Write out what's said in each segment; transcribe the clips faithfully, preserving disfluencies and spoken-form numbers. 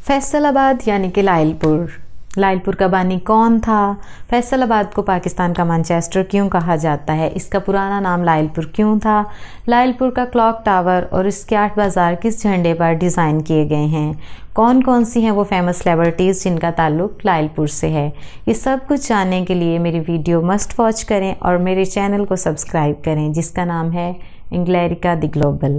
फैसलाबाद यानी कि लायलपुर। लायलपुर का बानी कौन था? फैसलाबाद को पाकिस्तान का मैनचेस्टर क्यों कहा जाता है? इसका पुराना नाम लायलपुर क्यों था? लायलपुर का क्लॉक टावर और इसके आठ बाज़ार किस झंडे पर डिज़ाइन किए गए हैं? कौन कौन सी हैं वो फेमस सेलिब्रिटीज़ जिनका ताल्लुक़ लायलपुर से है? ये सब कुछ जानने के लिए मेरी वीडियो मस्ट वॉच करें और मेरे चैनल को सब्सक्राइब करें जिसका नाम है इंग्लैरिका the global.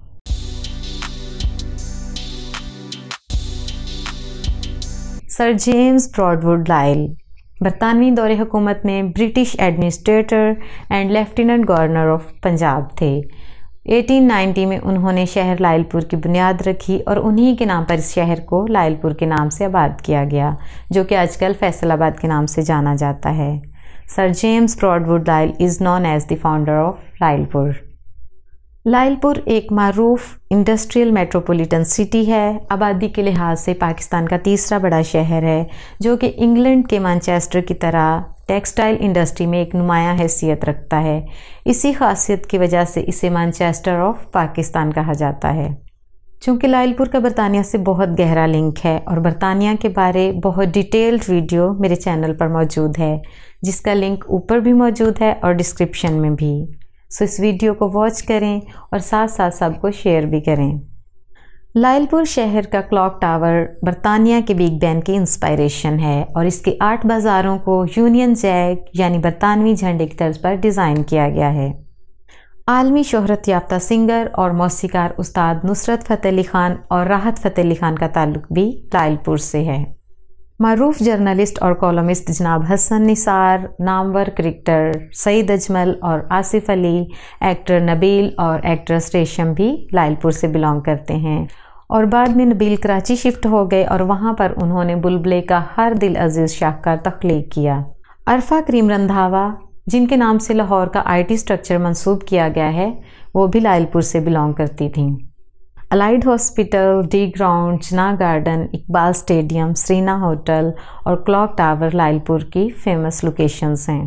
Sir James Broadwood Lyall बरतानवी दौरे हुकूमत में British administrator and lieutenant governor of Punjab थे। अठारह सौ नब्बे में उन्होंने शहर लायलपुर की बुनियाद रखी और उन्हीं के नाम पर इस शहर को लायलपुर के नाम से आबाद किया गया, जो कि आजकल फैसलाबाद के नाम से जाना जाता है। Sir James Broadwood Lyall is known as the founder of Lyallpur. Lyallpur एक मारूफ इंडस्ट्रियल मेट्रोपॉलिटन सिटी है। आबादी के लिहाज से पाकिस्तान का तीसरा बड़ा शहर है, जो कि इंग्लैंड के मैनचेस्टर की तरह टेक्सटाइल इंडस्ट्री में एक नुमायाँ हैसियत रखता है। इसी खासियत की वजह से इसे मैनचेस्टर ऑफ पाकिस्तान कहा जाता है। चूँकि लायलपुर का बरतानिया से बहुत गहरा लिंक है और बरतानिया के बारे बहुत डिटेल्ड वीडियो मेरे चैनल पर मौजूद है, जिसका लिंक ऊपर भी मौजूद है और डिस्क्रिप्शन में भी। सो इस वीडियो को वॉच करें और साथ साथ सबको शेयर भी करें। लायलपुर शहर का क्लॉक टावर बरतानिया के बिग बैन की इंस्पायरेशन है और इसके आठ बाज़ारों को यूनियन जैक यानी बरतानवी झंडे की तर्ज पर डिज़ाइन किया गया है। आलमी शोहरत याफ्ता सिंगर और मौसीकार उस्ताद नुसरत फ़तेह अली ख़ान और राहत फ़तेह अली ख़ान का ताल्लुक़ भी लायलपुर से है। मारूफ जर्नलिस्ट और कॉलमिस्ट जनाब हसन निसार, नामवर क्रिकेटर सईद अजमल और आसिफ अली, एक्टर नबील और एक्ट्रेस रेशम भी लायलपुर से बिलोंग करते हैं। और बाद में नबील कराची शिफ्ट हो गए और वहाँ पर उन्होंने बुलबुले का हर दिल अजीज़ शाहकार तख्लीक किया। अरफा करीम रंधावा, जिनके नाम से लाहौर का आई टी स्ट्रक्चर मंसूब किया गया है, वो भी लायलपुर से बिलोंग करती थीं। Allied hospital, D ground, Jinnah garden, Iqbal stadium, Serena hotel और क्लॉक टावर लायलपुर की फेमस लोकेशंस हैं।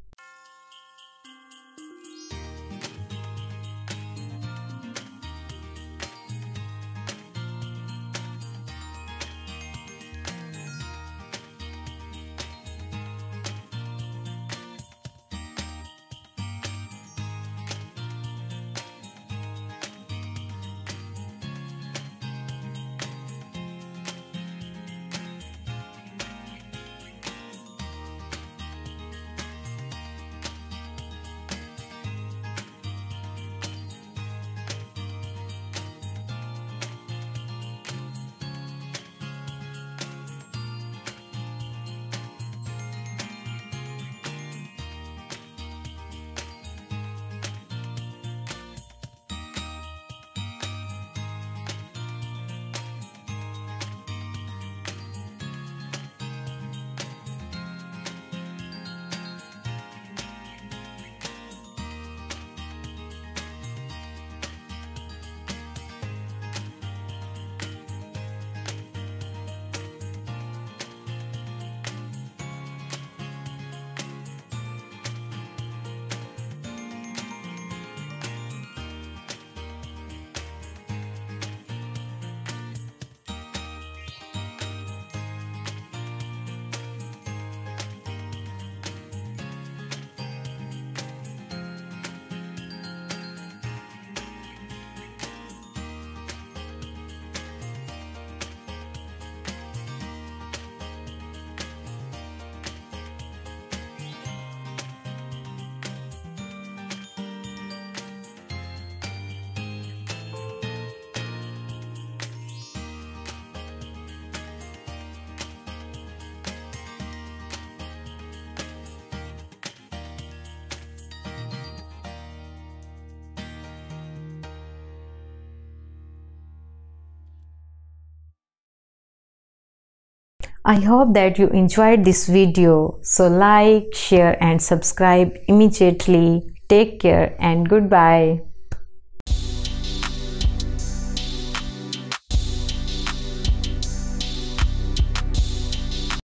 I hope that you enjoyed this video. So like, share and subscribe immediately. Take care and goodbye.